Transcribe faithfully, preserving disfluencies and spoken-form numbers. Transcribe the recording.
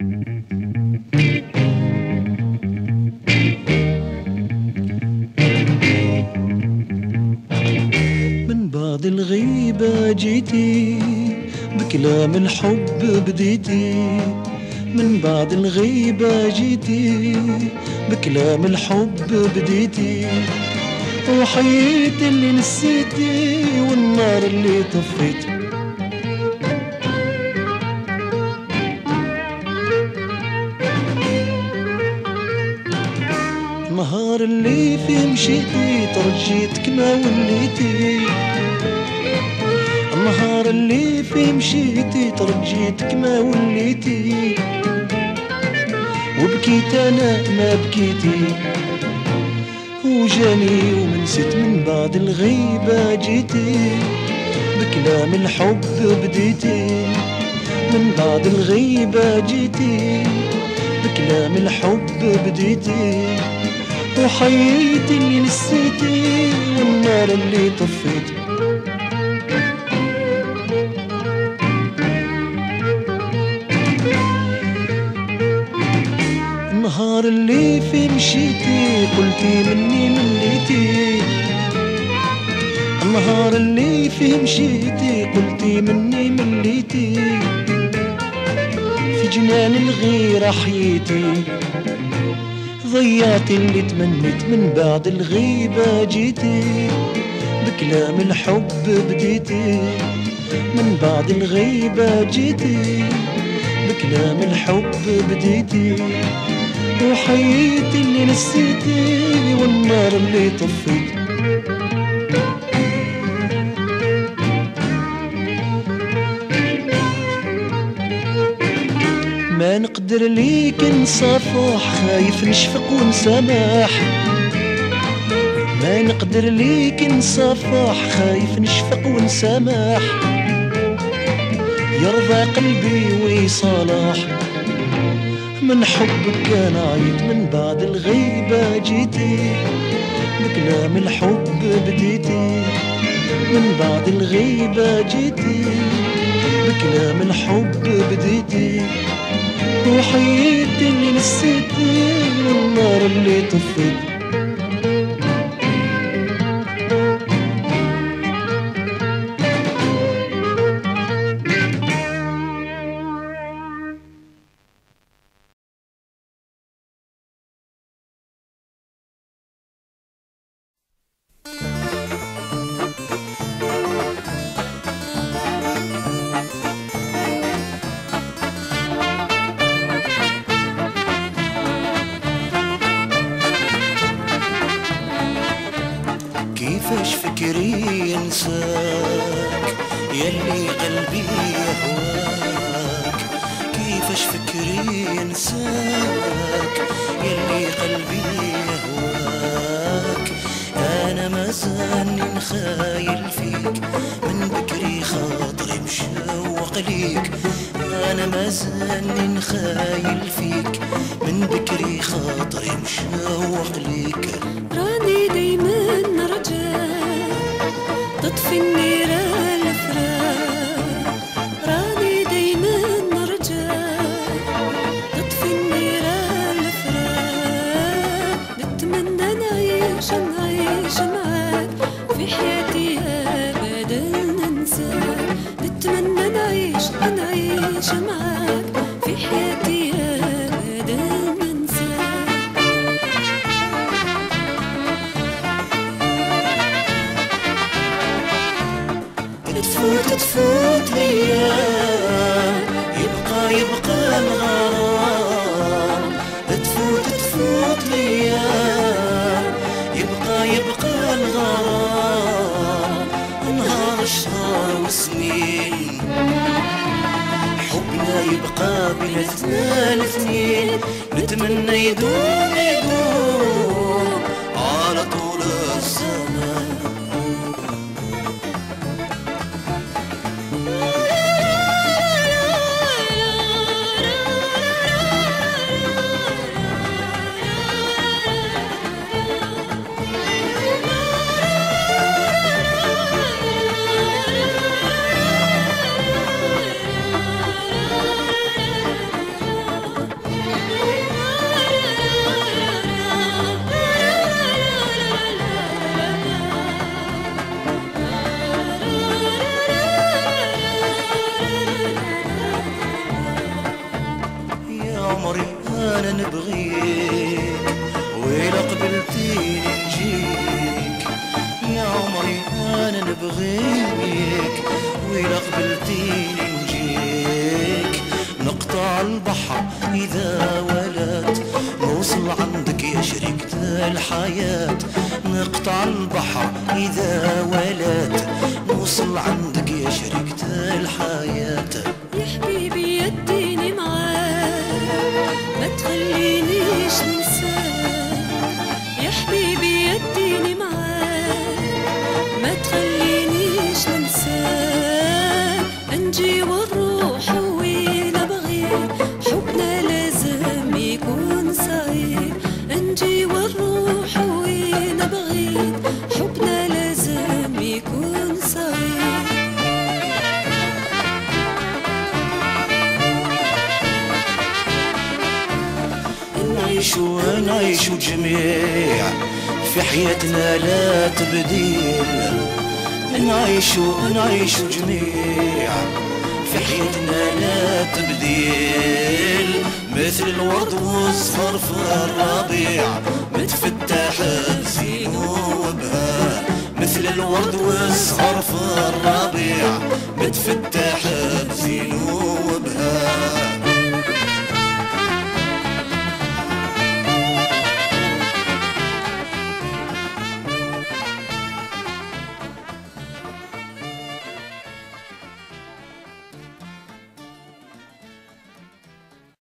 من بعد الغيبة جيتي بكلام الحب بديتي، من بعد الغيبة جيتي بكلام الحب بديتي، وحييت اللي نسيتي والنار اللي طفيتي. النهار اللي فيه مشيتي ترجيتك ما وليتي، النهار اللي فيه مشيتي ترجيتك ما وليتي، وبكيت انا ما بكيتي، وجاني ومنسيت من بعد الغيبة جيتي بكلام الحب بديتي، من بعد الغيبة جيتي بكلام الحب بديتي، وحييت اللي نسيتي والنار اللي طفيتي. النهار اللي فيه مشيتي قلتي مني مليتي، النهار اللي فيه مشيتي قلتي مني مليتي، في جنان الغيرة حييتي، ضيعتي اللي تمنيت من بعد الغيبة جيتي بكلام الحب بديتي، من بعد الغيبة جيتي بكلام الحب بديتي، وحييت اللي نسيتي والنار اللي طفيتي. ما نقدر ليك نصافح خايف نشفق ونسامح، ما نقدر ليك نصافح خايف نشفق ونسامح، يرضى قلبي ويصالح من حبك كان عيط من بعد الغيبة جيتي بكلام الحب بديتي، من بعد الغيبة جيتي بكلام الحب بديتي، وحييت اللي نسيتي والنار اللي طفيتي. كيفاش فكري ينساك يلي قلبي يهواك، كيفاش فكري ينساك يلي قلبي يهواك، انا ما زالني نخايل فيك من بكري خاطري مشوق ليك، انا ما زالني نخايل فيك من بكري خاطري مشوق ليك. راني دايما نرجع تطفي النيران الفراق، راني دايما نرجع تطفي النيران الفراق، نتمنى نعيش نعيش معاك في حياتي ابدا ننساك، نتمنى نعيش نعيش معاك في حياتي ابدا ننساك. تفوت تفوت ليام يبقى يبقى الغرام، تفوت تفوت ليام يبقى يبقى الغرام، نهار الشهر وسنين حبنا يبقى بلادنا الاثنين، نتمنى يدوم يدوم على طول الزمان. نبغيك وإلا قبلتيني نجيك نقطع البحر إذا ولات نوصل عندك يا شريكة الحياة نقطع البحر إذا ولات نوصل عندك يا شريكة الحياة يا حبيبي يديني معاك ما تخلينيش ننساك يا حبيبي يديني معاك ما تخلينيش ننساك انجي والروح وين بغيت حبنا لازم يكون سعيد انجي والروح وين بغيت حبنا لازم يكون سعيد نعيشو نعيشو جميع في حياتنا لا تبديل نعيشو نعيشو جميع في حياتنا لا تبديل مثل الورد والزهر في الربيع متفتح بزينو وبهاء مثل الورد والزهر في الربيع متفتح بزينو وبهاء